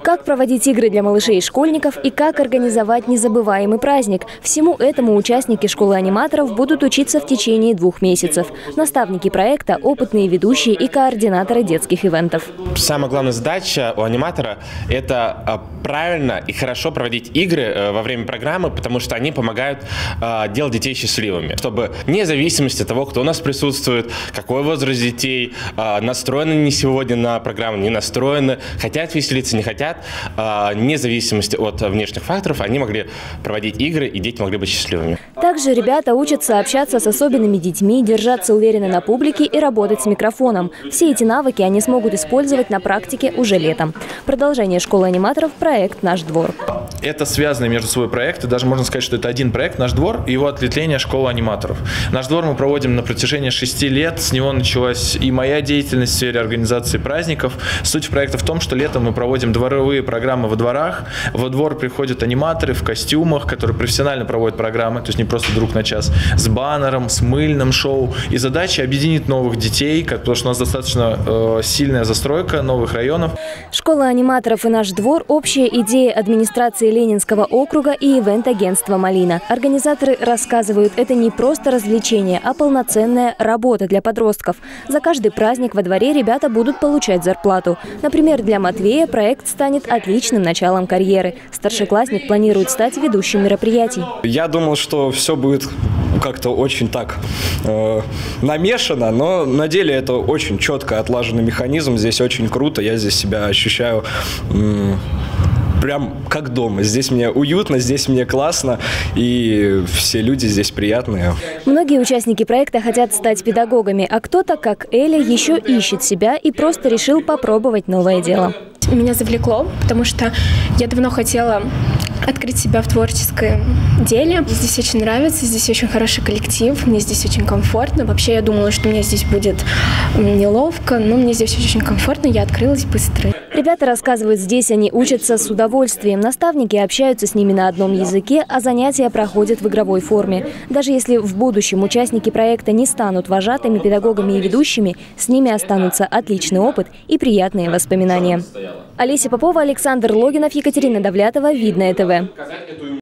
Как проводить игры для малышей и школьников и как организовать незабываемый праздник. Всему этому участники школы аниматоров будут учиться в течение 2 месяцев. Наставники проекта – опытные ведущие и координаторы детских ивентов. Самая главная задача у аниматора – это правильно и хорошо проводить игры во время программы, потому что они помогают делать детей счастливыми. Чтобы вне зависимости от того, кто у нас присутствует, какой возраст детей, настроены они сегодня на программу, не настроены, хотят веселиться, не хотят, вне зависимости от внешних факторов, они могли проводить игры, и дети могли быть счастливыми. Также ребята учатся общаться с особенными детьми, держаться уверенно на публике и работать с микрофоном. Все эти навыки они смогут использовать на практике уже летом. Продолжение школы аниматоров – проект «Наш двор». Это связанные между собой проекты. Даже можно сказать, что это один проект «Наш двор» и его ответвление школы аниматоров. «Наш двор» мы проводим на протяжении 6 лет. С него началась и моя деятельность в сфере организации праздников. Суть проекта в том, что летом мы проводим дворовые программы во дворах. Во двор приходят аниматоры в костюмах, которые профессионально проводят программы, то есть не просто друг на час, с баннером, с мыльным шоу. И задача объединить новых детей, потому что у нас достаточно сильная застройка новых районов. Школа аниматоров и «Наш двор» – общая идея администрации Ленинского округа и ивент-агентства «Малина». Организаторы рассказывают, это не просто развлечение, а полноценная работа для подростков. За каждый праздник во дворе ребята будут получать зарплату. Например, для Матвея проект станет отличным началом карьеры. Старшеклассник планирует стать ведущим мероприятий. Я думал, что все будет как-то очень так намешано, но на деле это очень четко отлаженный механизм. Здесь очень круто, я здесь себя ощущаю прям как дома. Здесь мне уютно, здесь мне классно, и все люди здесь приятные. Многие участники проекта хотят стать педагогами, а кто-то, как Эля, еще ищет себя и просто решил попробовать новое дело. Меня завлекло, потому что я давно хотела открыть себя в творческом деле. Здесь очень нравится, здесь очень хороший коллектив, мне здесь очень комфортно. Вообще я думала, что мне здесь будет неловко, но мне здесь очень комфортно, я открылась быстро. Ребята рассказывают, здесь они учатся с удовольствием. Наставники общаются с ними на одном языке, а занятия проходят в игровой форме. Даже если в будущем участники проекта не станут вожатыми, педагогами и ведущими, с ними останутся отличный опыт и приятные воспоминания. Олеся Попова, Александр Логинов, Екатерина Давлятова, Видное ТВ.